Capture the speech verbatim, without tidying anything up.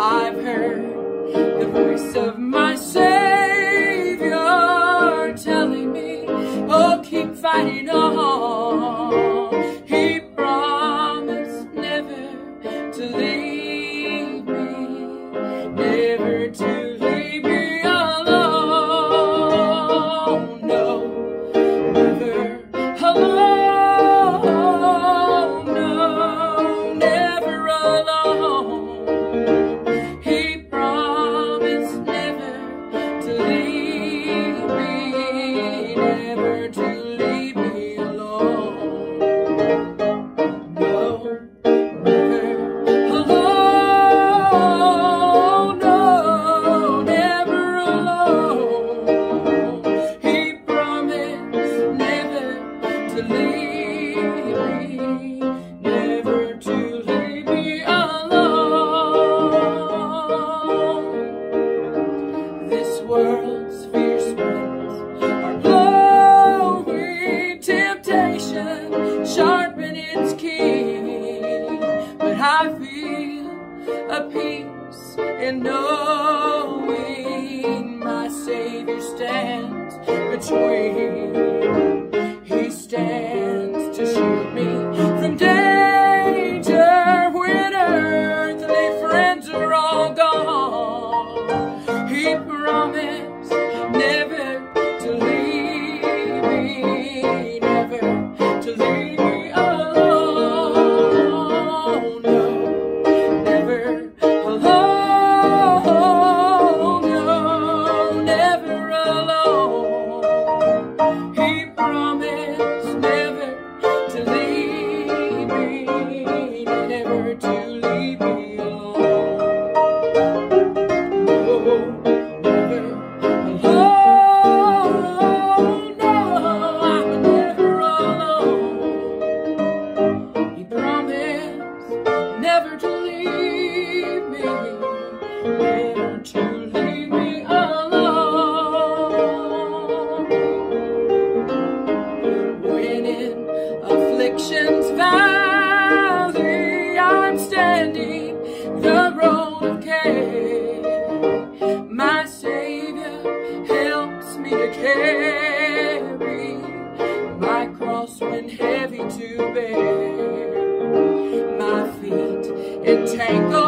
I've heard the voice of my Savior telling me, oh, keep fighting on. He promised never to leave me, never to leave me alone. No, never alone. No, never alone. He promised never to leave me, never to leave me alone. No, never alone. No, never alone. He promised never to leave me, never to leave me alone. This world's fierce winds are blowing, temptation sharpen its key, but I feel a peace in knowing my Savior stands between. He stands to shield me from danger when earthly friends are all gone. He promised never to leave me, never to leave me alone. No, never alone. No, never alone. He promised never to leave me, never to leave me alone. No, never alone. No, I'm never alone. He promised never to leave me, never to leave me alone. When in affliction's valley I'm standing, the road of care, my Savior helps me to carry my cross when heavy to bear. My feet entangled